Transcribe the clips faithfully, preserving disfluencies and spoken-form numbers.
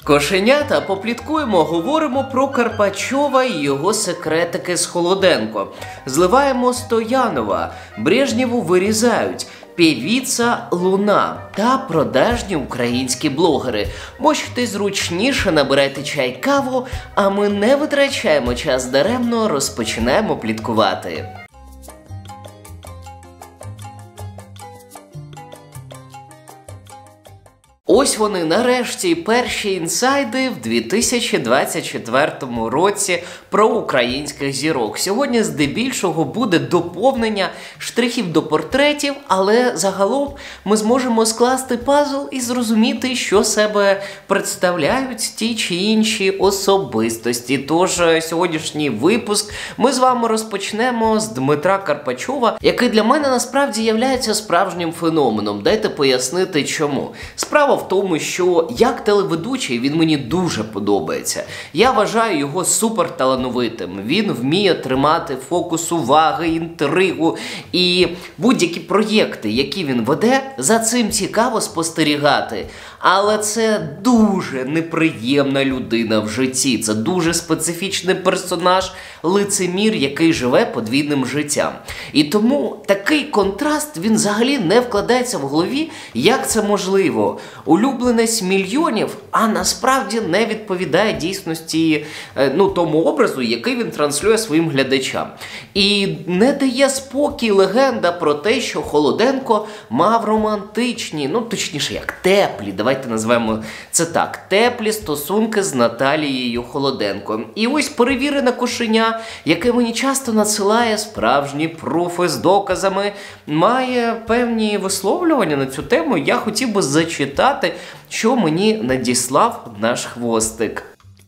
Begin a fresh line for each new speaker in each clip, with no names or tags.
Кошенята, попліткуємо, говоримо про Карпачова і його секретики з Холоденко. Зливаємо Стоянова, Брежнєву вирізають, певіця Луна та продажні українські блогери. Можете зручніше, набирайте чай, каву, а ми не витрачаємо час даремно, розпочинаємо пліткувати. Ось вони, нарешті, перші інсайди в дві тисячі двадцять четвертому році про українських зірок. Сьогодні здебільшого буде доповнення штрихів до портретів, але загалом ми зможемо скласти пазл і зрозуміти, що себе представляють ті чи інші особистості. Тож сьогоднішній випуск ми з вами розпочнемо з Дмитра Карпачова, який для мене насправді являється справжнім феноменом. Дайте пояснити чому. Справа в тому, що як телеведучий він мені дуже подобається. Я вважаю його суперталановитим. Він вміє тримати фокус уваги, інтригу і будь-які проєкти, які він веде, за цим цікаво спостерігати. Але це дуже неприємна людина в житті. Це дуже специфічний персонаж, лицемір, який живе подвійним життям. І тому такий контраст, він взагалі не вкладається в голові, як це можливо. Улюбленець мільйонів, а насправді не відповідає дійсності, ну, тому образу, який він транслює своїм глядачам. І не дає спокій легенда про те, що Холоденко мав романтичні, ну точніше як теплі, давайте назвемо це так, теплі стосунки з Наталією Холоденко. І ось перевірене кошеня, яке мені часто надсилає справжні пруфи з доказами, має певні висловлювання на цю тему. Я хотів би зачитати, що мені надіслав наш хвостик.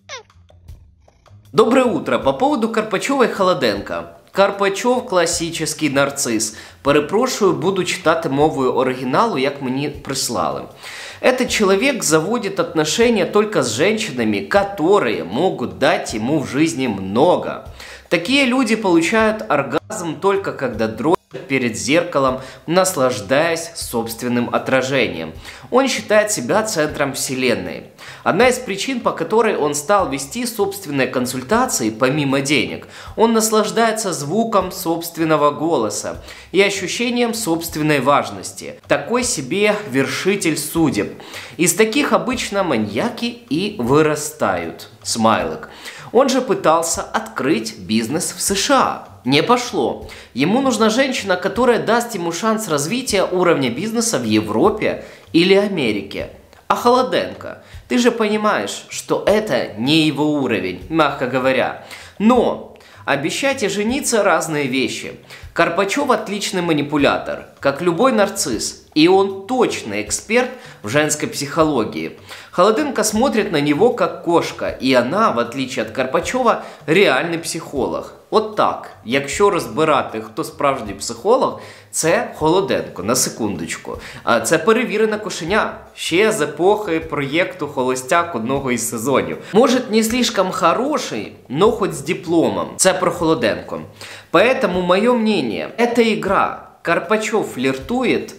Доброе утро. По поводу Карпачова и Холоденко. Карпачов – класичний нарцисс. Перепрошую, буду читати мовою оригіналу, як мені прислали. Этот человек заводит отношения только с женщинами, которые могут дать ему в жизни много. Такие люди получают оргазм только когда дрочат перед зеркалом, наслаждаясь собственным отражением. Он считает себя центром вселенной. Одна из причин, по которой он стал вести собственные консультации помимо денег, он наслаждается звуком собственного голоса и ощущением собственной важности. Такой себе вершитель судеб. Из таких обычно маньяки и вырастают. Смайлик. Он же пытался открыть бизнес в США. Не пошло. Ему нужна женщина, которая даст ему шанс развития уровня бизнеса в Европе или Америке. А Холоденко, ты же понимаешь, что это не его уровень, мягко говоря. Но обещать и жениться – разные вещи. Карпачов отличный манипулятор, как любой нарцисс, и он точно эксперт в женской психологии. Холоденко смотрит на него как кошка, и она, в отличие от Карпачова, реальный психолог. От так, якщо розбирати, хто справжній психолог, це Холоденко, на секундочку. А це перевірене кошеня, ще з епохи проєкту «Холостяк» одного із сезонів. Може, не слишком хороший, но хоть з дипломом. Це про Холоденко. Поэтому мое мнение, это игра. Карпачов флиртует,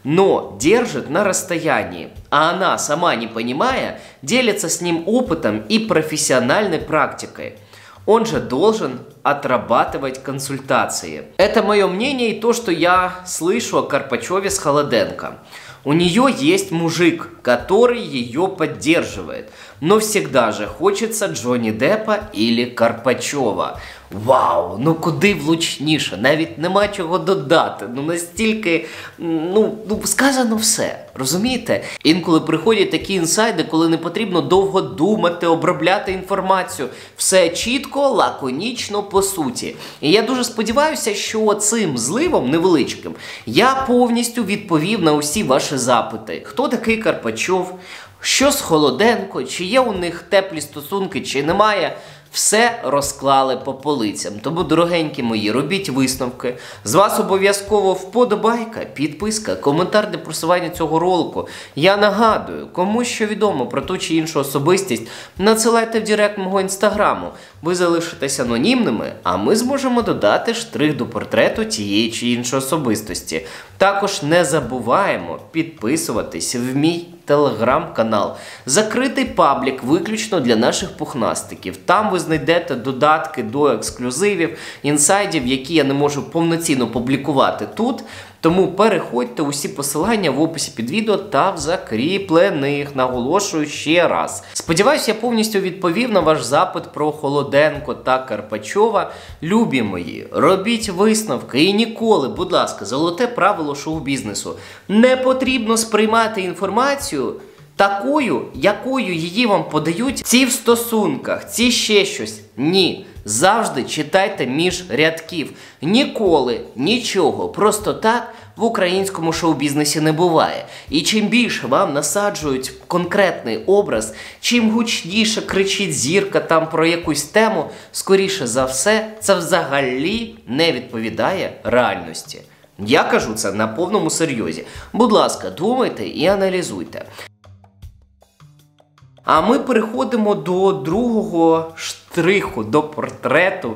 но держит на расстоянии, а она, сама не понимая, делится с ним опытом и профессиональной практикой. Он же должен отрабатывать консультации. Это мое мнение и то, что я слышу о Карпачеве с Холоденко. У нее есть мужик, который ее поддерживает. Но всегда же хочется Джонни Деппа или Карпачова. Вау, ну куди влучніше, навіть нема чого додати, ну настільки, ну, ну сказано все, розумієте? Інколи приходять такі інсайди, коли не потрібно довго думати, обробляти інформацію, все чітко, лаконічно, по суті. І я дуже сподіваюся, що цим зливом невеличким я повністю відповів на усі ваші запити. Хто такий Карпачов? Що з Холоденко? Чи є у них теплі стосунки, чи немає? Все розклали по полицям. Тому, дорогенькі мої, робіть висновки. З вас обов'язково вподобайка, підписка, коментар для просування цього ролику. Я нагадую, кому що відомо про ту чи іншу особистість, надсилайте в директ мого інстаграму. Ви залишитесь анонімними, а ми зможемо додати штрих до портрету тієї чи іншої особистості. Також не забуваємо підписуватись в мій телеграм-канал. Закритий паблік виключно для наших пухнастиків. Там ви знайдете додатки до ексклюзивів, інсайдів, які я не можу повноцінно публікувати тут. Тому переходьте, усі посилання в описі під відео та в закріплених, наголошую ще раз. Сподіваюсь, я повністю відповів на ваш запит про Холоденко та Карпачова. Любі мої, робіть висновки і ніколи, будь ласка, золоте правило шоу-бізнесу. Не потрібно сприймати інформацію такою, якою її вам подають ці в стосунках, ці ще щось. Ні. Завжди читайте між рядків. Ніколи нічого просто так в українському шоу-бізнесі не буває. І чим більше вам насаджують конкретний образ, чим гучніше кричить зірка там про якусь тему, скоріше за все, це взагалі не відповідає реальності. Я кажу це на повному серйозі. Будь ласка, думайте і аналізуйте. А ми переходимо до другого штриху, до портрету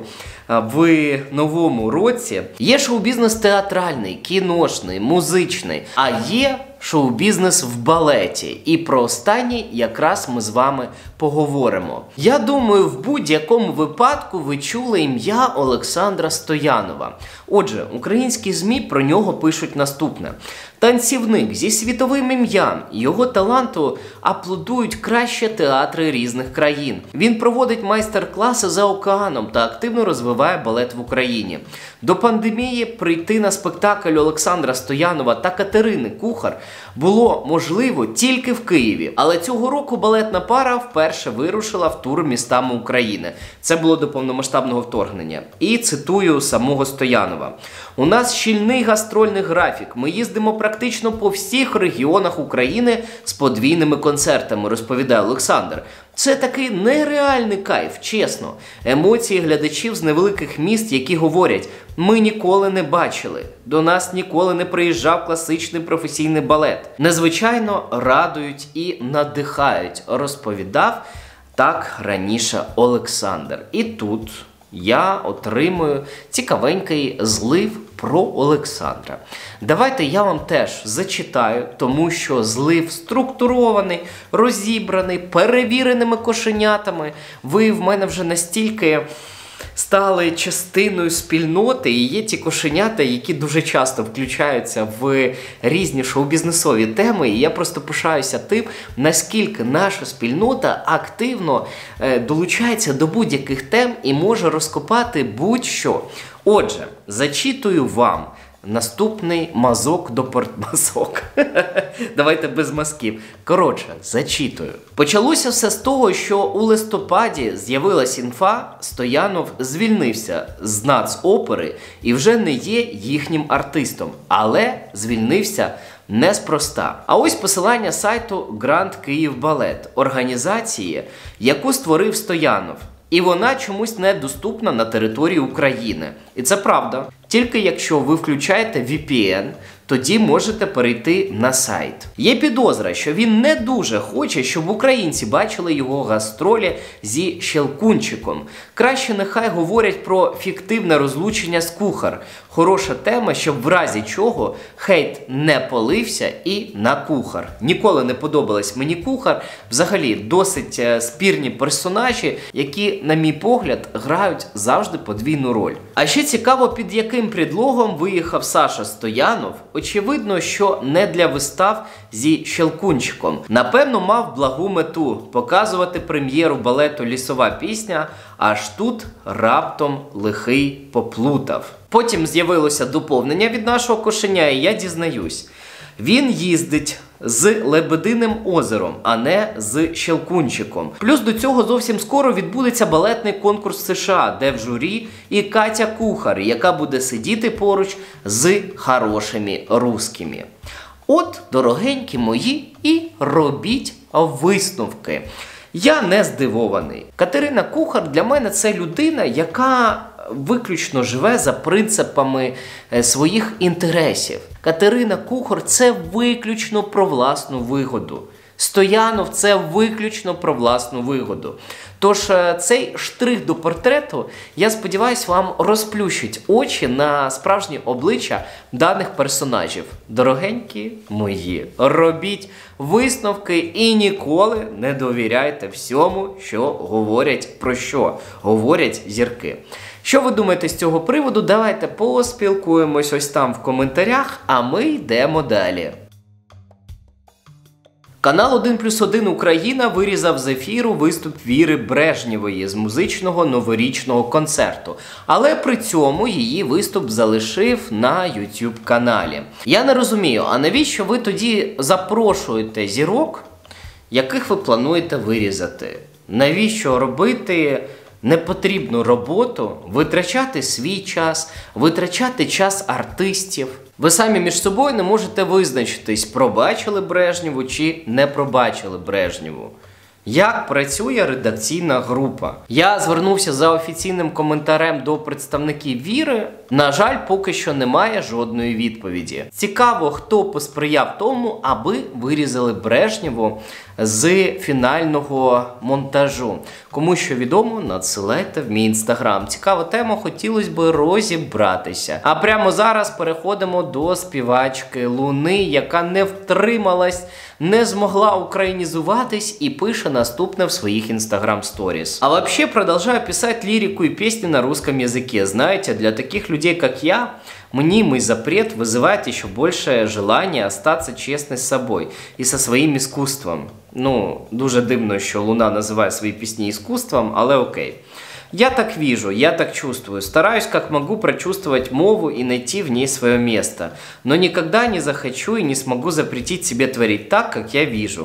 в новому році. Є шоу-бізнес театральний, кіношний, музичний, а є шоу-бізнес в балеті. І про останній якраз ми з вами поговоримо. Я думаю, в будь-якому випадку ви чули ім'я Олександра Стоянова. Отже, українські ЗМІ про нього пишуть наступне. Танцівник зі світовим ім'ям, його таланту аплодують краще театри різних країн. Він проводить майстер-класи за океаном та активно розвиває балет в Україні. До пандемії прийти на спектакль Олександра Стоянова та Катерини Кухар було можливо тільки в Києві. Але цього року балетна пара вперше вирушила в тур містами України. Це було до повномасштабного вторгнення. І цитую самого Стоянова. «У нас щільний гастрольний графік. Ми їздимо практично по всіх регіонах України з подвійними концертами», розповідає Олександр. Це такий нереальний кайф, чесно. Емоції глядачів з невеликих міст, які говорять: «Ми ніколи не бачили, до нас ніколи не приїжджав класичний професійний балет». Незвичайно радують і надихають, розповідав так раніше Олександр. І тут я отримую цікавенький злив про Олександра. Давайте я вам теж зачитаю, тому що злив структурований, розібраний, перевіреними кошенятами. Ви в мене вже настільки стали частиною спільноти, і є ті кошенята, які дуже часто включаються в різні шоу-бізнесові теми, і я просто пишаюся тим, наскільки наша спільнота активно е, долучається до будь-яких тем і може розкопати будь-що. Отже, зачитую вам наступний мазок до портмазок. Давайте без мазків. Коротше, зачитую. Почалося все з того, що у листопаді з'явилась інфа, Стоянов звільнився з нацопери і вже не є їхнім артистом. Але звільнився неспроста. А ось посилання сайту Гранд Київбалет, організації, яку створив Стоянов. І вона чомусь недоступна на території України. І це правда. Тільки якщо ви включаєте ві пі ен, тоді можете перейти на сайт. Є підозра, що він не дуже хоче, щоб українці бачили його гастролі зі Щелкунчиком. Краще нехай говорять про фіктивне розлучення з Кухар. Хороша тема, щоб в разі чого хейт не полився і на Кухар. Ніколи не подобалась мені Кухар. Взагалі, досить спірні персонажі, які, на мій погляд, грають завжди подвійну роль. А ще цікаво, під яким предлогом виїхав Саша Стоянов. Очевидно, що не для вистав зі Щелкунчиком. Напевно, мав благу мету – показувати прем'єру балету «Лісова пісня», аж тут раптом лихий поплутав. Потім з'явилося доповнення від нашого кошеня, і я дізнаюсь. Він їздить з Лебединим озером, а не з Щелкунчиком. Плюс до цього зовсім скоро відбудеться балетний конкурс в США, де в журі і Катя Кухар, яка буде сидіти поруч з хорошими русскими. От, дорогенькі мої, і робіть висновки. Я не здивований. Катерина Кухар для мене це людина, яка виключно живе за принципами своїх інтересів. Катерина Кухар – це виключно про власну вигоду. Стоянов – це виключно про власну вигоду. Тож цей штрих до портрету, я сподіваюся, вам розплющить очі на справжні обличчя даних персонажів. Дорогенькі мої, робіть висновки і ніколи не довіряйте всьому, що говорять, про що говорять зірки. Що ви думаєте з цього приводу? Давайте поспілкуємось ось там в коментарях, а ми йдемо далі. Канал один плюс один Україна вирізав з ефіру виступ Віри Брежнєвої з музичного новорічного концерту. Але при цьому її виступ залишив на ютуб-каналі. Я не розумію, а навіщо ви тоді запрошуєте зірок, яких ви плануєте вирізати? Навіщо робити непотрібну роботу, витрачати свій час, витрачати час артистів? Ви самі між собою не можете визначитись, пробачили Брежнєву чи не пробачили Брежнєву. Як працює редакційна група? Я звернувся за офіційним коментарем до представників Віри. На жаль, поки що немає жодної відповіді. Цікаво, хто посприяв тому, аби вирізали Брежнєву з фінального монтажу. Кому що відомо, надсилайте в мій інстаграм. Цікава тема, хотілося б розібратися. А прямо зараз переходимо до співачки Луни, яка не втрималась, не змогла українізуватись и пише наступне в своих инстаграм-сторис. А вообще продолжаю писать лирику и песни на русском языке. Знаете, для таких людей, как я, мнимый запрет вызывает еще большее желание остаться честной с собой и со своим искусством. Ну, дуже дивно, що Луна називає свої пісні іскусством, але окей. Я так вижу, я так чувствую. Стараюсь как могу прочувствовать мову и найти в ней свое место. Но никогда не захочу и не смогу запретить себе творить так, как я вижу.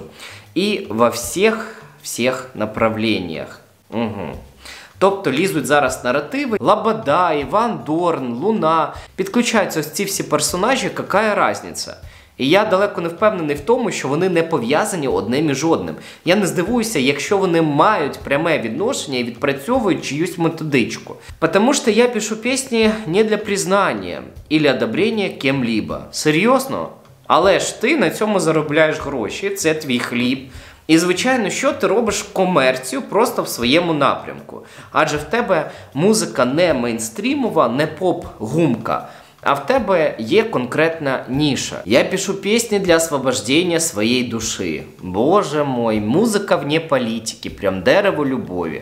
И во всех, всех направлениях. Угу. Тобто лізуть зараз наративи. Лобода, Іван Дорн, Луна. Підключаються ось ці всі персонажі, яка різниця? І я далеко не впевнений в тому, що вони не пов'язані одне між одним. Я не здивуюся, якщо вони мають пряме відношення і відпрацьовують чиюсь методичку. Потому що я пишу пісні не для признання или одобрення кем-либо. Серйозно? Але ж ти на цьому заробляєш гроші, це твій хліб. І, звичайно, що ти робиш комерцію просто в своєму напрямку. Адже в тебе музика не мейнстрімова, не поп-гумка. А в тебе є конкретна ніша. Я пишу пісні для освобождения своей души. Боже мой, музыка вне политики, прям дерево любови.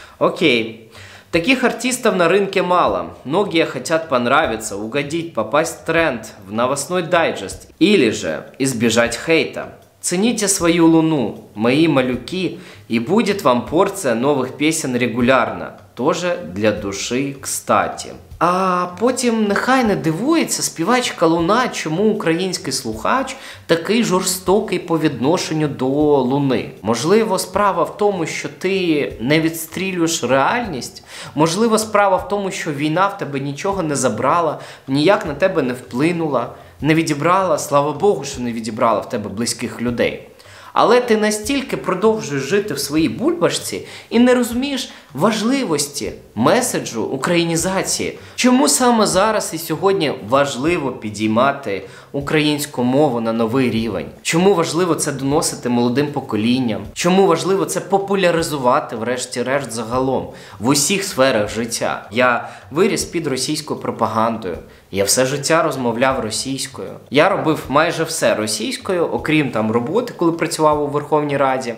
Окей. Таких артистов на рынке мало. Многие хотят понравиться, угодить, попасть в тренд, в новостной дайджест. Или же избежать хейта. Цените свою луну, мои малюки, и будет вам порция новых песен регулярно. Тоже для душі, кстати. А потім нехай не дивується співачка Луна, чому український слухач такий жорстокий по відношенню до Луни. Можливо, справа в тому, що ти не відстрілюєш реальність? Можливо, справа в тому, що війна в тебе нічого не забрала, ніяк на тебе не вплинула, не відібрала, слава Богу, що не відібрала в тебе близьких людей. Але ти настільки продовжуєш жити в своїй бульбашці і не розумієш важливості меседжу українізації. Чому саме зараз і сьогодні важливо підіймати українську мову на новий рівень? Чому важливо це доносити молодим поколінням? Чому важливо це популяризувати, врешті-решт, загалом в усіх сферах життя? Я виріс під російською пропагандою. Я все життя розмовляв російською. Я робив майже все російською, окрім там роботи, коли працював у Верховній Раді.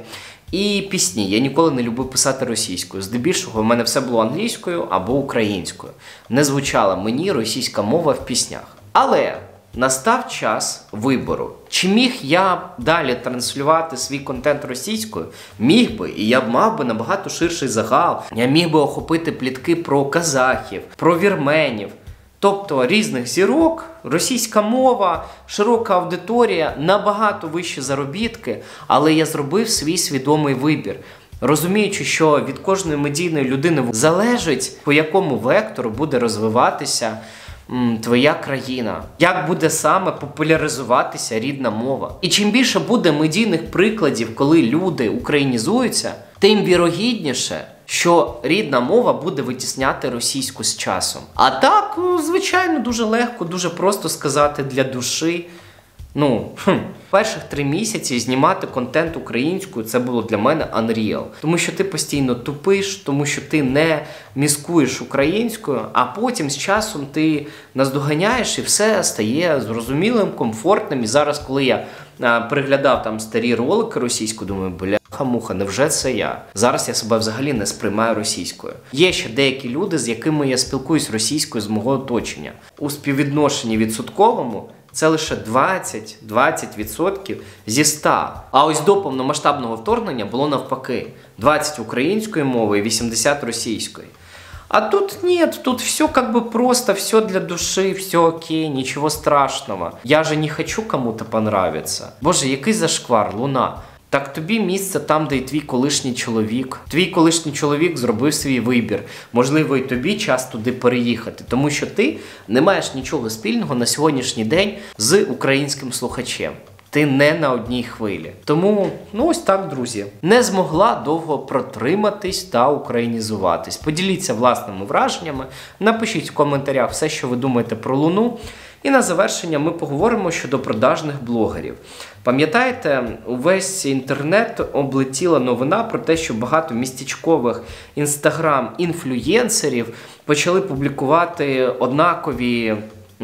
І пісні. Я ніколи не любив писати російською. Здебільшого в мене все було англійською або українською. Не звучала мені російська мова в піснях. Але настав час вибору. Чи міг я далі транслювати свій контент російською? Міг би, і я б мав би набагато ширший загал. Я міг би охопити плітки про казахів, про вірменів. Тобто різних зірок, російська мова, широка аудиторія, набагато вищі заробітки, але я зробив свій свідомий вибір. Розуміючи, що від кожної медійної людини залежить, по якому вектору буде розвиватися м, твоя країна, як буде саме популяризуватися рідна мова. І чим більше буде медійних прикладів, коли люди українізуються, тим вірогідніше, що рідна мова буде витісняти російську з часом. А так, звичайно, дуже легко, дуже просто сказати для душі. Ну, хм. Перших три місяці знімати контент українською – це було для мене unreal. Тому що ти постійно тупиш, тому що ти не мізкуєш українською, а потім з часом ти наздоганяєш і все стає зрозумілим, комфортним. І зараз, коли я а, переглядав там старі ролики російською, думаю, бля-ха-муха, невже це я? Зараз я себе взагалі не сприймаю російською. Є ще деякі люди, з якими я спілкуюсь російською з мого оточення. У співвідношенні відсотковому це лише двадцять-двадцять відсотків зі ста. А ось до повномасштабного вторгнення було навпаки. двадцять української мови і вісімдесят російської. А тут нет, тут все как бы просто, все для души, все окей, ничего страшного. Я же не хочу кому-то понравиться. Боже, який зашквар, Луна. Так тобі місце там, де й твій колишній чоловік. Твій колишній чоловік зробив свій вибір. Можливо, і тобі час туди переїхати. Тому що ти не маєш нічого спільного на сьогоднішній день з українським слухачем. Ти не на одній хвилі. Тому, ну ось так, друзі. Не змогла довго протриматись та українізуватись. Поділіться власними враженнями. Напишіть в коментарях все, що ви думаєте про Луну. І на завершення ми поговоримо щодо продажних блогерів. Пам'ятаєте, увесь інтернет облетіла новина про те, що багато містечкових інстаграм-інфлюєнсерів почали публікувати однакові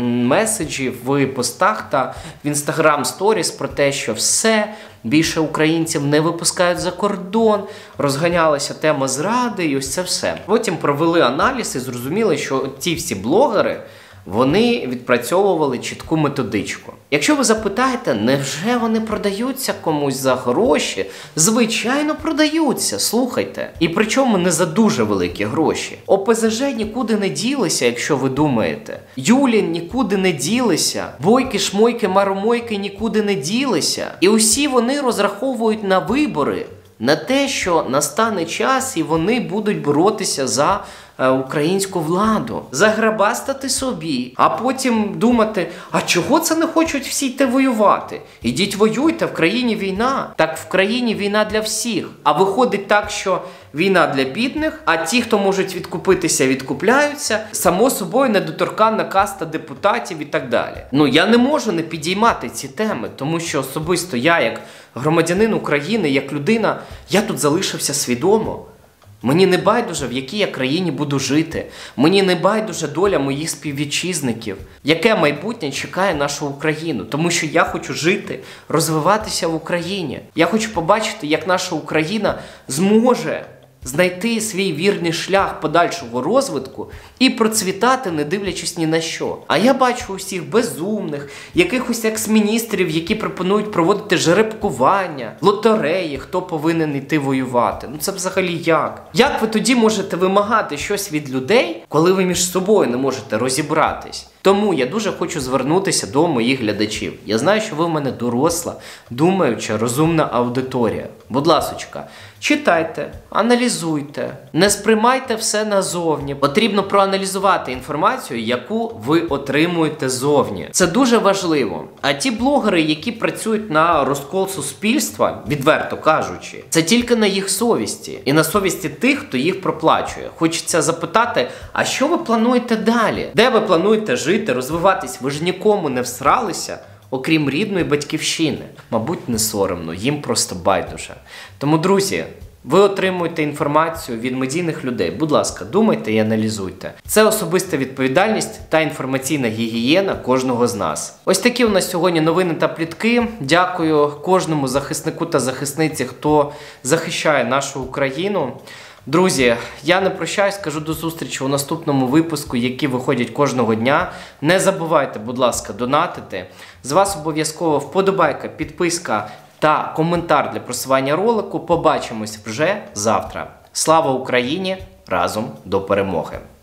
меседжі в постах та в інстаграм сторіс про те, що все, більше українців не випускають за кордон, розганялася тема зради і ось це все. Потім провели аналіз і зрозуміли, що ці всі блогери, вони відпрацьовували чітку методичку. Якщо ви запитаєте, невже вони продаються комусь за гроші? Звичайно, продаються, слухайте. І причому не за дуже великі гроші. О Пе Зе Же нікуди не ділися, якщо ви думаєте. Юлін нікуди не ділися. Бойки, шмойки, маромойки нікуди не ділися. І усі вони розраховують на вибори. На те, що настане час і вони будуть боротися за українську владу, заграбастати собі, а потім думати, а чого це не хочуть всі йти воювати? Ідіть воюйте, в країні війна. Так в країні війна для всіх. А виходить так, що війна для бідних, а ті, хто можуть відкупитися, відкупляються. Само собою недоторканна каста депутатів і так далі. Ну, я не можу не підіймати ці теми, тому що особисто я, як громадянин України, як людина, я тут залишився свідомо. Мені не байдуже, в якій я країні буду жити. Мені не байдуже доля моїх співвітчизників. Яке майбутнє чекає нашу Україну? Тому що я хочу жити, розвиватися в Україні. Я хочу побачити, як наша Україна зможе знайти свій вірний шлях подальшого розвитку і процвітати, не дивлячись ні на що. А я бачу усіх безумних, якихось екс-міністрів, які пропонують проводити жеребкування, лотереї, хто повинен йти воювати. Ну це взагалі як? Як ви тоді можете вимагати щось від людей, коли ви між собою не можете розібратись? Тому я дуже хочу звернутися до моїх глядачів. Я знаю, що ви в мене доросла, думаюча, розумна аудиторія. Будь ласочка, читайте, аналізуйте, не сприймайте все назовні. Потрібно проаналізувати інформацію, яку ви отримуєте зовні. Це дуже важливо. А ті блогери, які працюють на розкол суспільства, відверто кажучи, це тільки на їх совісті. І на совісті тих, хто їх проплачує. Хочеться запитати, а що ви плануєте далі? Де ви плануєте жити, розвиватись? Ви ж нікому не всралися, окрім рідної батьківщини. Мабуть, не соромно, їм просто байдуже. Тому, друзі, ви отримуєте інформацію від медійних людей. Будь ласка, думайте і аналізуйте. Це особиста відповідальність та інформаційна гігієна кожного з нас. Ось такі у нас сьогодні новини та плітки. Дякую кожному захиснику та захисниці, хто захищає нашу Україну. Друзі, я не прощаюсь, кажу до зустрічі у наступному випуску, які виходять кожного дня. Не забувайте, будь ласка, донатити. З вас обов'язково вподобайка, підписка та коментар для просування ролику. Побачимось вже завтра. Слава Україні! Разом до перемоги!